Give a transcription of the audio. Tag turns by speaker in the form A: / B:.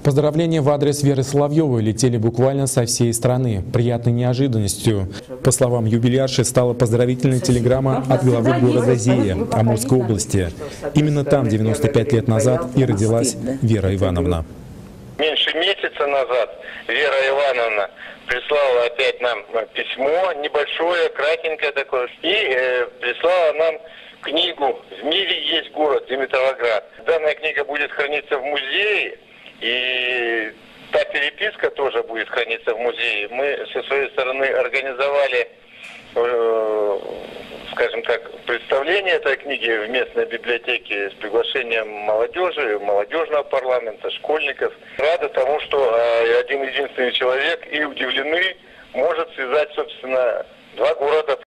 A: Поздравления в адрес Веры Соловьевой летели буквально со всей страны. Приятной неожиданностью. По словам юбилярши, стала поздравительная телеграмма от главы города Зея, Амурской области. Именно там 95 лет назад и родилась Вера Ивановна.
B: Меньше месяца назад Вера Ивановна прислала опять нам письмо, небольшое, кратенькое такое, и прислала нам книгу «В мире есть город Димитровград». Данная книга будет храниться в музее, и та переписка тоже будет храниться в музее. Мы со своей стороны организовали, скажем так, представление этой книги в местной библиотеке с приглашением молодежи, молодежного парламента, школьников. Рады тому, что один единственный человек, и удивлены, может связать, собственно, два города